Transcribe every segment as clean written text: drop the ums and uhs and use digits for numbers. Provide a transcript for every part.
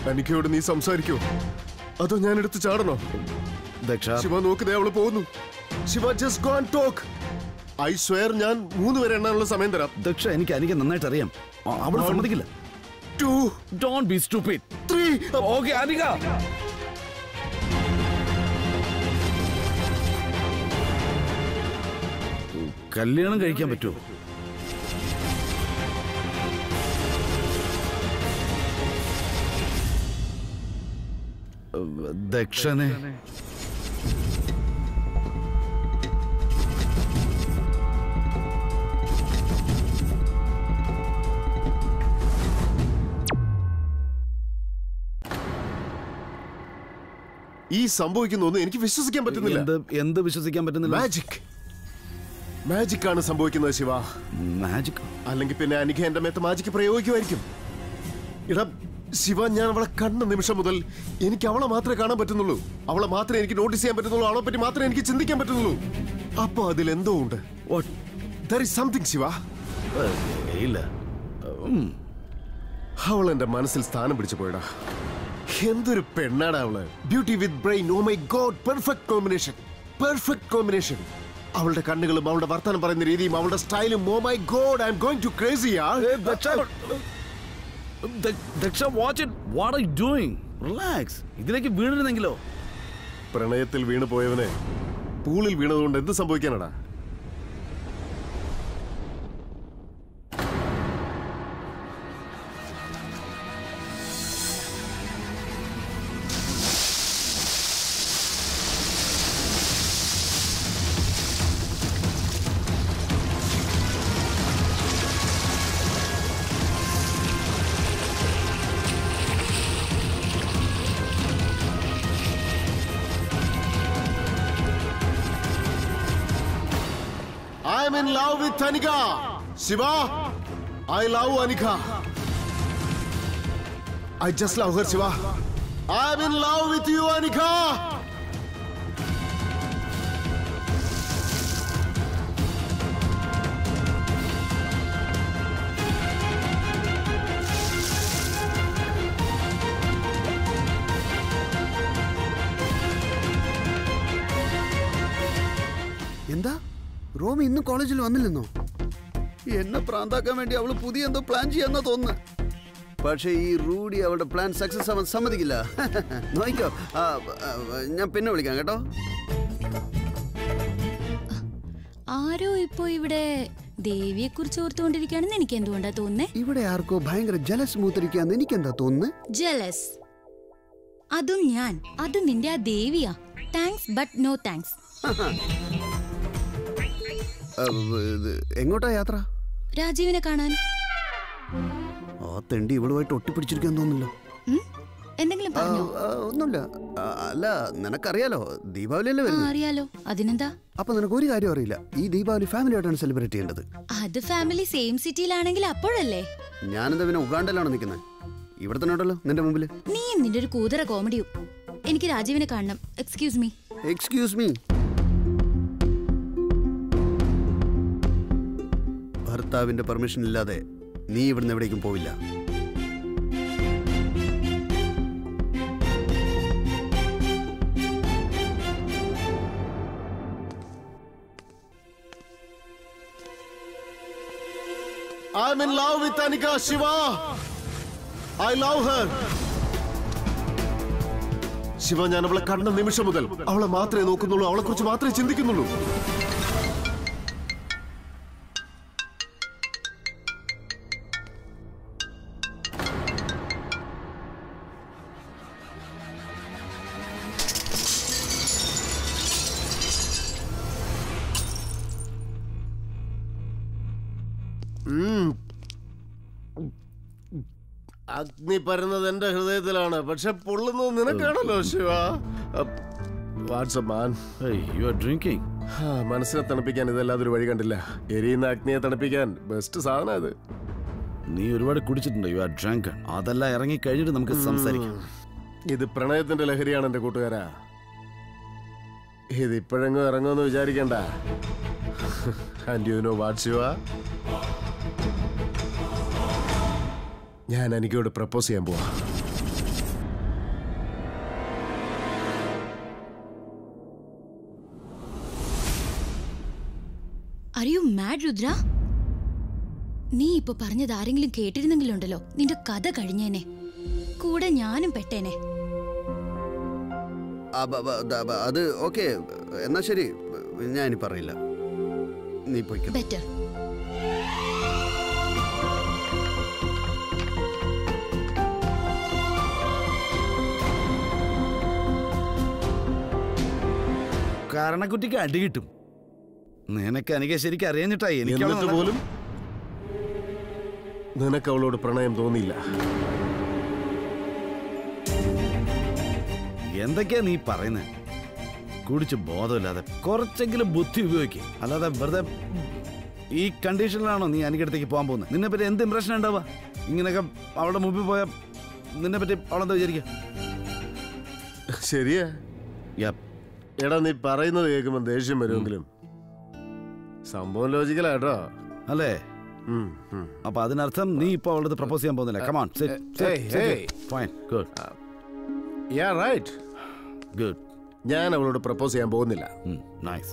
അനിക്കയോട് നീ സംസാരിക്കോ അതോ ഞാൻ എടുത്ത് ചാടണോ? ശിവ നോക്കുന്നേ, അവള് പോകുന്നു. Shiva just go and talk. I swear ഞാൻ 3 വരെ എണ്ണാനുള്ള സമയം തരാം. ദക്ഷ, എനിക്ക് നന്നായിട്ട് അറിയാം, അവള് സമ്മതിക്കില്ല. 2 Don't be stupid. 3 Okay, Anika. കല്യാണം കഴിക്കാൻ പറ്റുമോ? ദക്ഷനെ ഈ സംഭവിക്കുന്നൊന്നും എനിക്ക് വിശ്വസിക്കാൻ പറ്റുന്നില്ല. എന്ത് വിശ്വസിക്കാൻ പറ്റുന്നില്ല? മാജിക് ആണ് സംഭവിക്കുന്നത് ശിവ. മാജിക് അല്ലെങ്കിൽ പിന്നെ അനിക എന്റെ മേത്ത് മാജിക് പ്രയോഗിക്കുമായിരിക്കും. ഇടാ ശിവ, ഞാൻ അവളെ കണ്ട നിമിഷം മുതൽ എനിക്ക് അവളെ മാത്രമേ കാണാൻ പറ്റുന്നുള്ളൂ. അവളെ മാത്രമേ എനിക്ക് നോട്ടീസ് ചെയ്യാൻ പറ്റുന്നുള്ളൂ. അവളെ പറ്റി മാത്രമേ എനിക്ക് ചിന്തിക്കാൻ പറ്റുന്നുള്ളൂ. അപ്പൊ അതിലെന്തോ ഉണ്ട്. There is something Shiva. ഇല്ല, അവൾ എന്റെ മനസ്സിൽ സ്ഥാനം പിടിച്ചു പോയടാ. എന്തൊരു പെണ്ണാടാ അവള്. Beauty with brain. Oh my god, perfect combination. അവളുടെ കണ്ണുകളും അവളുടെ വർത്തമാനം പറയുന്ന രീതിയും അവളുടെ സ്റ്റൈലും. Oh my god, I am going to crazy. Daksha, watch it. What are you doing? Relax. ഇതിലേക്ക് വീണിരുന്നെങ്കിലോ? പ്രണയത്തിൽ വീണു പോയവനെ പൂളിൽ വീണതുകൊണ്ട് എന്ത് സംഭവിക്കാനടാ? I'm in love with Anika. Shiva, I love Anika. I just love her, Shiva. I'm in love with you, Anika. എന്താ റോമി ഇന്നും കോളേജിൽ വന്നില്ലെന്നോ? എന്നെ പ്രാന്താക്കാൻ വേണ്ടി അവള് പുതിയ എന്തോ പ്ലാൻ ചെയ്യാന്നാ തോന്നുന്നു. പക്ഷേ ഈ റൂഡി അവളുടെ പ്ലാൻ സക്സസ് ആവാൻ സമ്മതിക്കില്ല. നോക്കിക്കോ, ഞാൻ പിന്നെ വിളിക്കാം കേട്ടോ. ആരോ ഇപ്പോ ഇവിടെ ദേവിയെ കുറിച്ച് ഓർത്തുകൊണ്ടിരിക്കുകയാണെന്ന് എനിക്ക് എന്തുകൊണ്ടാ തോന്നുന്നേ? ഇവിടെ ആർക്കോ ഭയങ്കര ജലസ് മൂത്തിരിക്കാന്ന് എനിക്ക് എന്താ തോന്നുന്നു? ജലസ്? അതും ഞാൻ. അത് നിന്റെ ആ ദേവിയാ. Thanks but no thanks. എങ്ങോട്ടാ യാത്ര? രാജീവിനെ കാണാൻ. ആ തെണ്ടി ഇവളുമായിട്ട് ഒട്ടിപ്പിടിച്ചിരിക്കാൻ തോന്നുന്നല്ലോ. എന്തെങ്കിലും പറഞ്ഞോ? ഒന്നുമില്ല. അല്ല, നിനക്കറിയാലോ ദീപാവലി അല്ലേ വരുന്നത്? അറിയാലോ, അതിനെന്താ? അപ്പൊ നിനക്ക് ഒരു കാര്യം അറിയില്ല, ഈ ദീപാവലി ഫാമിലി ആയിട്ടാണ് സെലിബ്രേറ്റ് ചെയ്യേണ്ടത്. അത് ഫാമിലി സെയിം സിറ്റിയിലാണെങ്കിൽ അപ്പോഴല്ലേ? ഞാനെന്താ പിന്നെ ഉഗാണ്ടയിലാണ് നിൽക്കുന്നത്? ഇവിടെ തന്നെ ഉണ്ടല്ലോ നിന്റെ മുമ്പിൽ. നീ നിന്റെ ഒരു കൂതറ കോമഡിയും. എനിക്ക് രാജീവിനെ കാണണം. Excuse me. Excuse me? ഭർത്താവിന്റെ പെർമിഷൻ ഇല്ലാതെ നീ ഇവിടുന്ന് എവിടേക്കും പോവില്ല. I'm in love with Anika, Shiva. I love her. Shiva, ഞാൻ അവളെ കണ്ട നിമിഷം മുതൽ അവളെ മാത്രമേ നോക്കുന്നുള്ളൂ. അവളെ കുറിച്ച് മാത്രമേ ചിന്തിക്കുന്നുള്ളൂ. അഗ്നി പരന്നത് എന്റെ ഹൃദയത്തിലാണ്, പക്ഷെ പൊള്ളുന്നത് നിനക്കാണല്ലോ ശിവ. മനസ്സിനെ തണുപ്പിക്കാൻ ഇതല്ലാതൊരു വഴി കണ്ടില്ല. എരിയുന്ന അഗ്നിയെ തണുപ്പിക്കാൻ ബെസ്റ്റ് സാധനം ഇത്. നീ ഒരുപാട് കുടിച്ചിട്ടുണ്ട്. You are drunk. അതെല്ലാം ഇറങ്ങി കഴിഞ്ഞിട്ട് നമുക്ക് സംസാരിക്കാം. ഇത് പ്രണയത്തിന്റെ ലഹരിയാണ് എന്റെ കൂട്ടുകാരാ. ഇത് ഇപ്പോഴെങ്ങും ഇറങ്ങുമെന്ന് വിചാരിക്കണ്ട. And you know what Shiva, ഞാൻ എനിക്കോട് പ്രപ്പോസ് ചെയ്യാൻ പോവാ. Are you mad, Rudra? നീ ഇപ്പൊ പറഞ്ഞത് ആരെങ്കിലും കേട്ടിരുന്നെങ്കിലുണ്ടല്ലോ നിന്റെ കഥ കഴിഞ്ഞേനെ. കൂടെ ഞാനും പെട്ടേനെ. അത് ഓക്കെ, എന്നാ ശരി, ഞാനിനി പറയില്ല. നീ പോയിക്കോ. ബെറ്റർ. കാരണക്കുറ്റിക്ക് അടി കിട്ടും. നിനക്ക് എനിക്ക് ശരിക്കും അറിയാഞ്ഞിട്ടായി. എന്നിട്ട് പോലും നിനക്ക് അവളോട് പ്രണയം തോന്നിയില്ല. എന്തൊക്കെയാ നീ പറയുന്നത്? കുടിച്ച് ബോധമില്ലാതെ കുറച്ചെങ്കിലും ബുദ്ധി ഉപയോഗിക്കും. അല്ലാതെ വെറുതെ ഈ കണ്ടീഷനിലാണോ നീ എനിക്കടുത്തേക്ക് പോകാൻ പോകുന്നത്? നിന്നെ പറ്റി എന്ത് ഇംപ്രഷൻ ഉണ്ടാവുക? ഇങ്ങനെയൊക്കെ അവളുടെ മുമ്പിൽ പോയാൽ നിന്നെ പറ്റി അവളെന്താ വിചാരിക്കുക? ശരിയാ. എടാ, നീ പറയുന്നത് കേൾക്കുമ്പോൾ ദേഷ്യം വരുമെങ്കിലും സംഭവം ലോജിക്കലാട്ടോ, അല്ലേ? അപ്പൊ അതിനർത്ഥം നീ ഇപ്പൊ അവളത് പ്രപ്പോസ് ചെയ്യാൻ പോകുന്നില്ല. Come on, sit. Fine, good. Yeah, right. Good. ഞാൻ അവളോട് പ്രപ്പോസ് ചെയ്യാൻ പോകുന്നില്ല. Nice.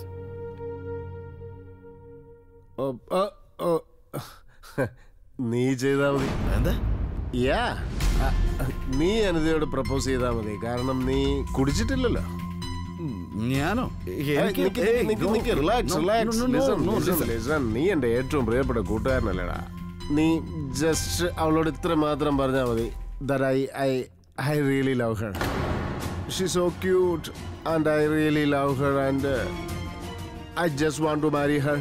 നീ ചെയ്താ മതി. എന്താ? നീ അനിതയോട് പ്രപ്പോസ് ചെയ്താ മതി. കാരണം നീ കുടിച്ചിട്ടില്ലല്ലോ. ഞാനോ? നീ എന്റെ ഏറ്റവും പ്രിയപ്പെട്ട കൂട്ടുകാരനല്ലേടാ. നീ ജസ്റ്റ് അവളോട് ഇത്ര മാത്രം പറഞ്ഞാ മതി. That I really love her. She's so cute and I really love her and I just want to marry her.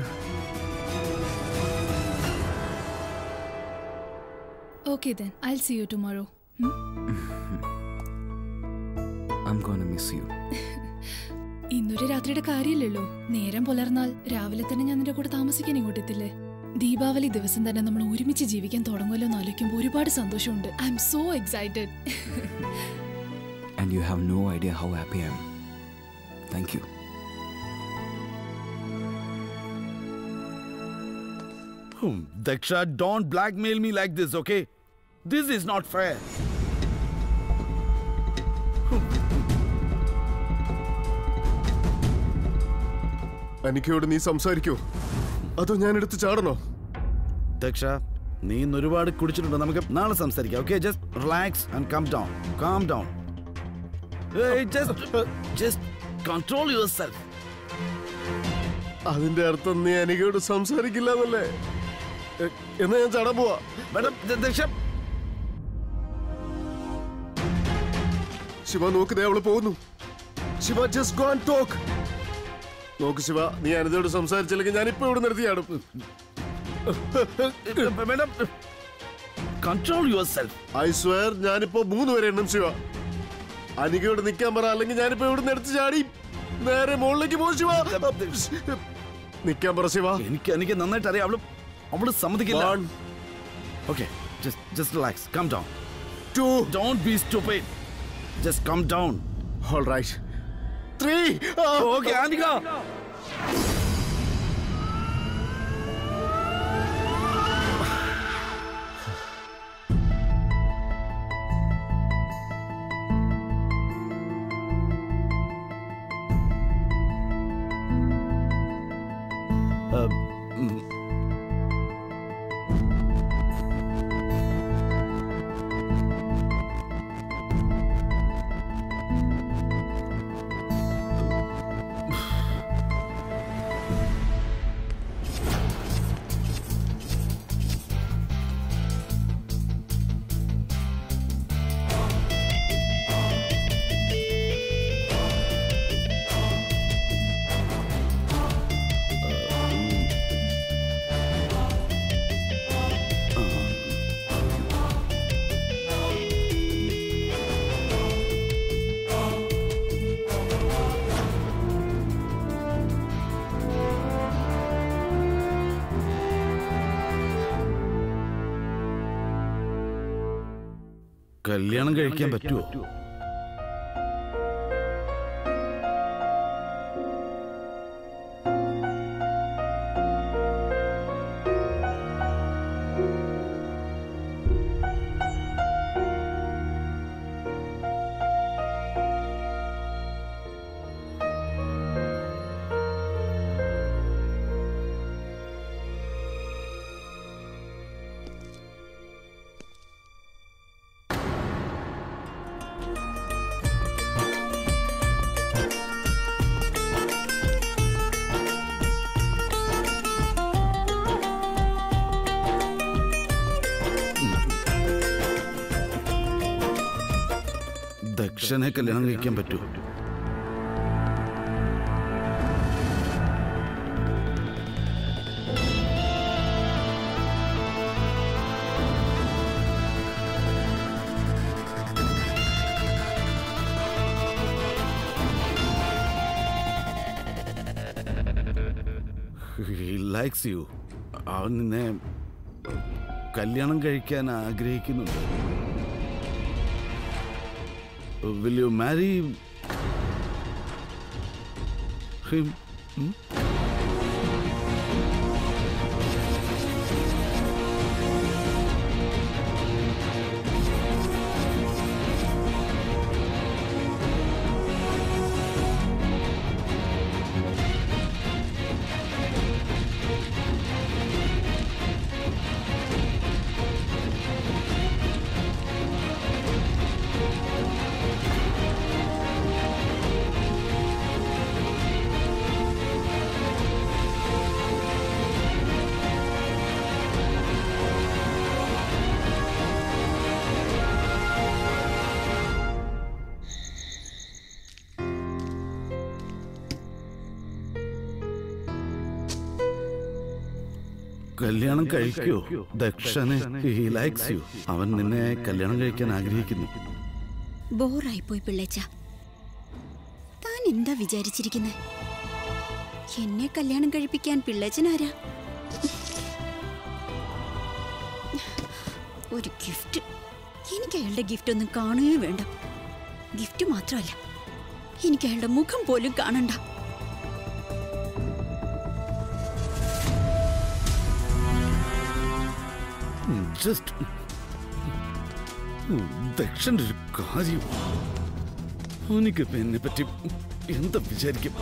Okay then, I'll see you tomorrow. I'm gonna miss you. ഇന്നൊരു രാത്രിയുടെ കാര്യമില്ലല്ലോ. നേരം പുലർന്നാൽ രാവിലെ തന്നെ ഞാൻ നിന്റെ കൂടെ താമസിക്കാൻ ഇങ്ങോട്ടെത്തില്ലേ. ദീപാവലി ദിവസം തന്നെ നമ്മൾ ഒരുമിച്ച് ജീവിക്കാൻ തുടങ്ങുമല്ലോ എന്ന് ആലോചിക്കുമ്പോൾ ഒരുപാട് സന്തോഷമുണ്ട്. I am so excited. And you have no idea how happy I am. Thank you. Daksha, don't blackmail me like this, okay? This is not fair. എനിക്കോട് നീ സംസാരിക്കോ അതോ ഞാൻ എടുത്ത് ചാടണോ? ദക്ഷ, നീ ഇന്ന് ഒരുപാട് കുടിച്ചിട്ടുണ്ട്. നമുക്ക് നാളെ സംസാരിക്കാം. Okay, just relax and calm down. Calm down. Just control yourself. അതിന്റെ അർത്ഥം നീ എനിക്കോട് സംസാരിക്കില്ല എന്നല്ലേ? എന്നാ ഞാൻ ചാടാൻ പോവാ. ദക്ഷ, ശിവ നോക്ക്, ദേ അവള് പോകുന്നു. Shiva, just go and talk. നോക്ക് ശിവ, നീ അനിതയോട് സംസാരിച്ചില്ലെങ്കിൽ ഞാനിപ്പോ ഇവിടെ നിർത്തിയാടും. Control yourself. ഐ സ്വയർ ഞാനിപ്പോ 3 വരെ എണ്ണും. ശിവ, അനികയോട് നിൽക്കാൻ പറ, അല്ലെങ്കിൽ ഞാനിപ്പോ ഇവിടെ എടുത്ത് ചാടി നേരെ മുകളിലേക്ക് പോകും. ശിവ, നിൽക്കാൻ പറ ശിവ. എനിക്ക് നന്നായിട്ട് അറിയാം അവള് സമ്മതിക്കില്ല. Okay, just relax, calm down. 2, don't be stupid, just calm down. All right. 3. Okay, Anika. കല്യാണം കഴിക്കാൻ പറ്റുമോ? ദക്ഷനെ കല്യാണം കഴിക്കാൻ പറ്റൂ? He likes you. അവൻ നിന്നെ കല്യാണം കഴിക്കാൻ ആഗ്രഹിക്കുന്നുണ്ട്. Will you marry him? കല്യാണം കഴിക്കോ ദക്ഷന്? He likes you. അവൻ നിന്നെ കല്യാണം കഴിക്കാൻ ആഗ്രഹിക്കുന്നു. ബോറായി പോയി പിള്ളേച്ച. താൻ എന്താ വിചാരിച്ചിരിക്കുന്നത്? എന്നെ കല്യാണം കഴിപ്പിക്കാൻ പിള്ളേച്ചനാരാ? ഒരു ഗിഫ്റ്റ്. എനിക്ക് അയാളുടെ ഗിഫ്റ്റ് ഒന്നും കാണുകയും വേണ്ട. ഗിഫ്റ്റ് മാത്രമല്ല, എനിക്ക് അയാളുടെ മുഖം പോലും കാണണ്ട. ദക്ഷന്റെ ഒരു കാര്യം, എനിക്ക് എന്നെ പറ്റി എന്താ വിചാരിക്കും?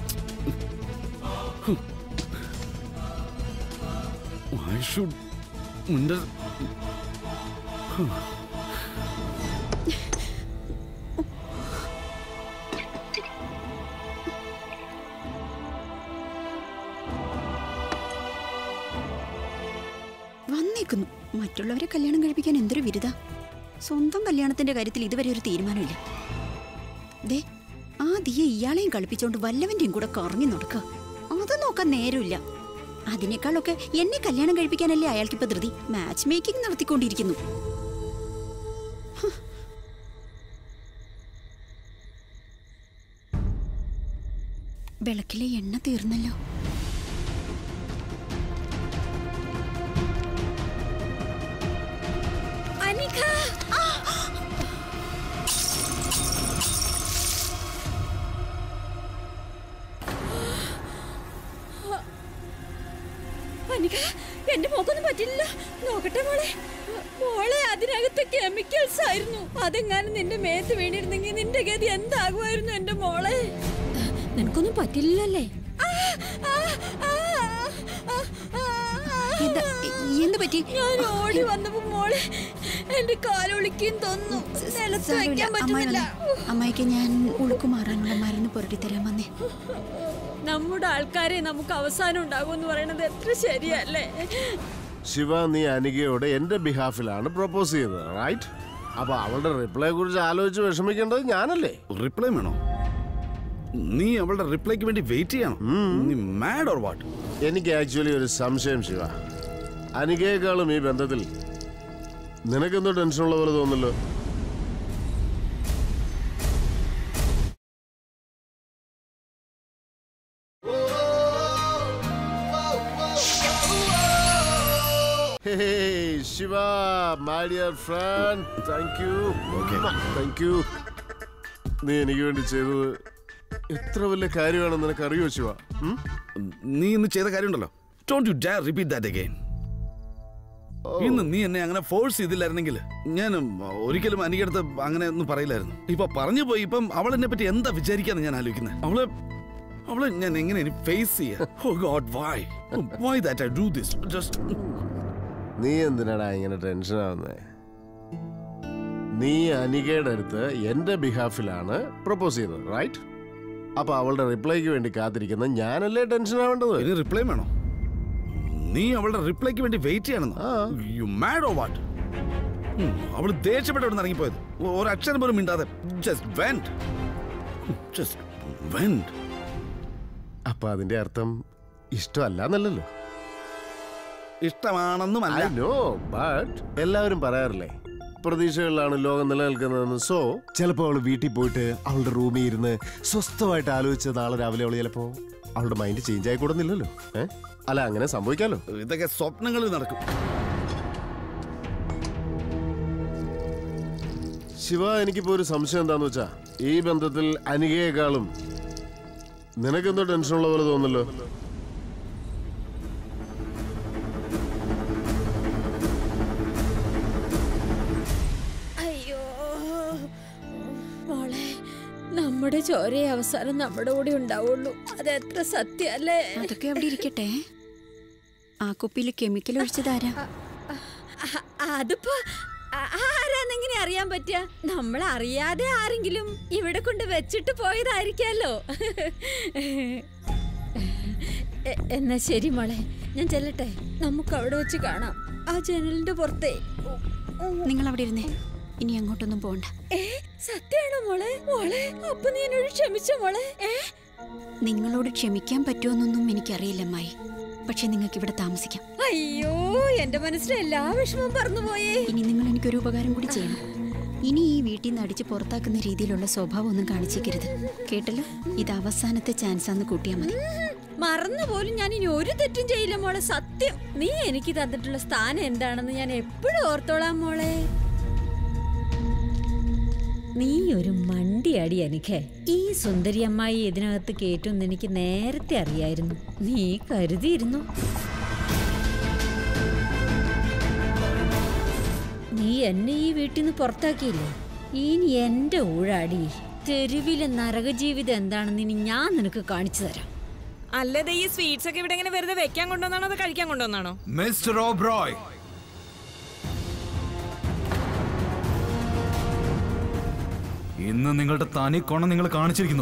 I should വന്നേക്കുന്നു. മറ്റുള്ളവരെ കല്യാണം കഴിപ്പിക്കാൻ എന്തൊരു വിരുദ. സ്വന്തം കല്യാണത്തിന്റെ കാര്യത്തിൽ ഇതുവരെ ഒരു തീരുമാനമില്ല. ദേ, ആ ദിയെ ഇയാളെയും കളിപ്പിച്ചോണ്ട് വല്ലവന്റെയും കൂടെ കറങ്ങി നടക്കുക. അത് നോക്കാൻ നേരമില്ല. അതിനേക്കാളൊക്കെ എന്നെ കല്യാണം കഴിപ്പിക്കാനല്ലേ അയാൾക്കിപ്പോ ധൃതി. Match making നടത്തിക്കൊണ്ടിരിക്കുന്നു. വിളക്കിലെ എണ്ണ തീർന്നല്ലോ. എന്റെ മോക്കൊന്നും പറ്റില്ല. നോക്കട്ടെ മോളെ. മോളെ, അതിനകത്ത് കെമിക്കൽസ് ആയിരുന്നു. അതെങ്ങാനും നിന്റെ മേത്ത് വീണിരുന്നെങ്കിൽ നിന്റെ ഗതി എന്താകുമായിരുന്നു എന്റെ മോളെ? നിനക്കൊന്നും പറ്റില്ലല്ലേ? എന്ത് പറ്റി? ഞാൻ ഓടി വന്നപ്പോ മോളെ എന്റെ കാലൊളിക്കും തോന്നുന്നു. നിലത്ത് വയ്ക്കാൻ പറ്റുന്നില്ല. അമ്മായിക്ക് ഞാൻ ഉളുക്കുമാറാനുള്ള മരുന്ന് പുരട്ടി തരാൻ വന്നേ. നമ്മുടെ ആൾക്കാരെ നമുക്ക് അവസാനം ഉണ്ടാകും എന്ന് പറയുന്നത് എത്ര ശരിയല്ലേ? ശിവ, നീ അനികയോട് എന്റെ ബിഹാഫിലാണ് പ്രപ്പോസ് ചെയ്തത്, റൈറ്റ്? അപ്പൊ അവളുടെ റിപ്ലൈയെ കുറിച്ച് ആലോചിച്ച് വിഷമിക്കേണ്ടത് ഞാനല്ലേ? റിപ്ലൈ വേണോ? നീ അവളുടെ റിപ്ലൈക്ക് വേണ്ടി വെയിറ്റ് ചെയ്യണം? നീ മാഡ് ഓർ വാട്ട്? എനിക്ക് ആക്ച്വലി ഒരു സംശയം ശിവ. അനികയെക്കാളും ഈ ബന്ധത്തിൽ നിനക്കെന്തോ ടെൻഷനുള്ള പോലെ തോന്നല്ലോ. Hey, Shiva, my dear friend. Thank you. Okay. Thank you. നീ എനിക്ക് വേണ്ടി ചെയ്തത് എത്ര വലിയ കാര്യമാണെന്ന് നിനക്ക് അറിയോ ശിവ? നീ ഇന്ന് ചെയ്ത കാര്യമുണ്ടല്ലോ. Don't you dare repeat that again. ഇന്ന് നീ എന്നെ അങ്ങനെ ഫോഴ്സ് ചെയ്തില്ലായിരുന്നെങ്കിൽ ഞാൻ ഒരിക്കലും അനികടുത്ത് അങ്ങനെ ഒന്നും പറയില്ലായിരുന്നു. ഇപ്പൊ പറഞ്ഞു പോയി. ഇപ്പം അവൾ എന്നെ പറ്റി എന്താ വിചാരിക്കാന്ന് ഞാൻ ആലോചിക്കുന്നത്. അവളെ ഞാൻ എങ്ങനെ ഫേസ് ചെയ്യാ? Oh God, why that I do this? Just നീ എന്തിനാടാ ഇങ്ങനെ ടെൻഷൻ ആവുന്നേ? നീ അനികയുടെ അടുത്ത് എന്റെ ബിഹാഫിലാണ് പ്രപ്പോസ് ചെയ്തത്, റൈറ്റ്? അപ്പൊ അവളുടെ റിപ്ലൈക്ക് വേണ്ടി കാത്തിരിക്കുന്ന ഞാനല്ലേ ടെൻഷൻ ആവേണ്ടത്? ഇനി റിപ്ലൈ വേണോ? നീ അവളുടെ റിപ്ലൈക്ക് വേണ്ടി വെയിറ്റ് ചെയ്യണം? You mad or what? അവള് ദേഷ്യപ്പെട്ട് അവിടെ നിന്ന് ഇറങ്ങിപ്പോയത്. ഒരക്ഷരം പോലും മിണ്ടാതെ ജസ്റ്റ് വെന്റ്. അപ്പൊ അതിന്റെ അർത്ഥം ഇഷ്ടമല്ല എന്നല്ലല്ലോ. ഇഷ്ടമാണെന്നുമല്ല. എല്ലാവരും പറയാറില്ലേ പ്രതീക്ഷകളിലാണ് ലോകം നിലനിൽക്കുന്നതെന്ന്. സോ ചിലപ്പോ അവള് വീട്ടിൽ പോയിട്ട് അവളുടെ റൂമിൽ ഇരുന്ന് സ്വസ്ഥമായിട്ട് ആലോചിച്ച നാളെ രാവിലെ അവള് ചിലപ്പോ അവളുടെ മൈൻഡ് ചേഞ്ച് ആയിക്കൂടുന്നില്ലല്ലോ. അല്ല, അങ്ങനെ സംഭവിക്കാലോ. ഇതൊക്കെ സ്വപ്നങ്ങളിൽ നടക്കും. ശിവ, എനിക്കിപ്പോ ഒരു സംശയം എന്താന്ന് വെച്ചാ, ഈ ബന്ധത്തിൽ അനികയെക്കാളും നിനക്കെന്തോ ടെൻഷനുള്ള പോലെ തോന്നല്ലോ. അയ്യോ മോളെ, നമ്മുടെ ചോരയെ അവസാനം നമ്മുടെ കൂടെ ഉണ്ടാവുള്ളൂ. അത് എത്ര സത്യല്ലേ? അതൊക്കെ അവിടെ ഇരിക്കട്ടെ. ആ കുപ്പിയിൽ കെമിക്കൽ ഒഴിച്ചതാരാ? അതിപ്പോ ആരാന്നെങ്ങനെ അറിയാൻ പറ്റുക? നമ്മൾ അറിയാതെ ആരെങ്കിലും ഇവിടെ കൊണ്ട് വെച്ചിട്ട് പോയതായിരിക്കാലോ. എന്നാ ശരി മോളെ, ഞാൻ ചെല്ലട്ടെ. നമുക്ക് അവിടെ വെച്ച് കാണാം, ആ ജനലിന്റെ പുറത്തെ. നിങ്ങൾ അവിടെ ഇരുന്നേ, ഇനി അങ്ങോട്ടൊന്നും പോണ്ട. സത്യമാണോ മോളെ? മോളെ, അപ്പൊ നീ എന്നോട് ക്ഷമിച്ചോ മോളെ? നിങ്ങളോട് ക്ഷമിക്കാൻ പറ്റുമെന്നൊന്നും എനിക്കറിയില്ല അമ്മായി. പക്ഷെ നിങ്ങൾക്ക് ഇവിടെ താമസിക്കാം. അയ്യോ, എന്റെ മനസ്സിലെ എല്ലാ വിഷമവും പറന്നുപോയേ. ഇനി നിങ്ങൾ എനിക്കൊരു ഉപകാരം കൂടി ചെയ്യണം. ഇനി ഈ വീട്ടിൽ നിന്ന് അടിച്ച് പുറത്താക്കുന്ന രീതിയിലുള്ള സ്വഭാവം ഒന്നും കാണിച്ചേക്കരുത്, കേട്ടല്ലോ? ഇത് അവസാനത്തെ ചാൻസ് ആണെന്ന് കൂട്ടിയാൽ മതി. മറന്നുപോലും ഞാൻ ഇനി ഒരു തെറ്റും ചെയ്യില്ല മോളെ, സത്യം. നീ എനിക്ക് തന്നിട്ടുള്ള സ്ഥാനം എന്താണെന്ന് ഞാൻ എപ്പോഴും ഓർത്തോളാം മോളെ. നീ ഒരു മണ്ടിയടി എനിക്കേ. ഈ സുന്ദരി അമ്മായി ഇതിനകത്ത് കേറ്റുമെന്ന് എനിക്ക് നേരത്തെ അറിയായിരുന്നു. നീ കരുതിയിരുന്നു. നീ എന്നെ ഈ വീട്ടിൽ നിന്ന് പുറത്താക്കിയില്ലേ? ഇനി എന്റെ ഊഴാടി. തെരുവിലെ നരകജീവിതം എന്താണെന്ന് ഇനി ഞാൻ നിനക്ക് കാണിച്ചു തരാം. അല്ലതെ ഈ സ്വീറ്റ്സ് ഒക്കെ ഇവിടെ ഇങ്ങനെ വെറുതെ വെക്കാൻ കൊണ്ടുവന്നാണോ അത് കഴിക്കാൻ കൊണ്ടുവന്നാണോ? മിസ്റ്റർ ഓബ്രോയ്, ഇന്ന് നിങ്ങളുടെ തനി കോണം നിങ്ങൾ കാണിച്ചിരിക്കുന്നു.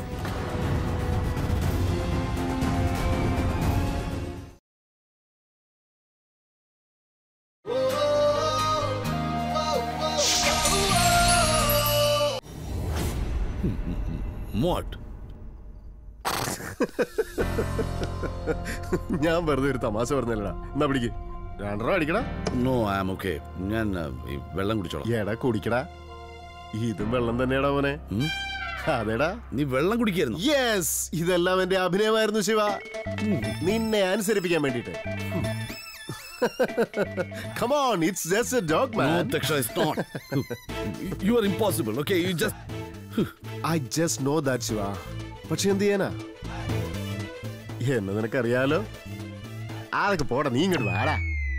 ഞാൻ വെറുതെ ഒരു തമാശ പറഞ്ഞല്ലടാ. എന്നാ പിടിക്ക്, 2 രൂപ അടിക്കടാ. No, I am okay. ഞാൻ വെള്ളം കുടിച്ചോളാം. എടാ കുടിക്കടാ, ഇതും വെള്ളം തന്നെയാടാ മോനെ. അതേടാ, നീ വെള്ളം കുടിക്കായിരുന്നു? യെസ്, ഇതെല്ലാം എന്റെ അഭിനയമായിരുന്നു ശിവ, നിന്നെ അനുസരിപ്പിക്കാൻ വേണ്ടിട്ട്. Come on, it's just a joke, man. No, Daksha, it's not. You are impossible. Okay, you just. I just know that, Shiva. പക്ഷെ എന്ത് ചെയ്യാനാ, എന്ന് നിനക്കറിയാലോ. അതൊക്കെ പോടാ, നീ ഇങ്ങോട്ട് വാടാ.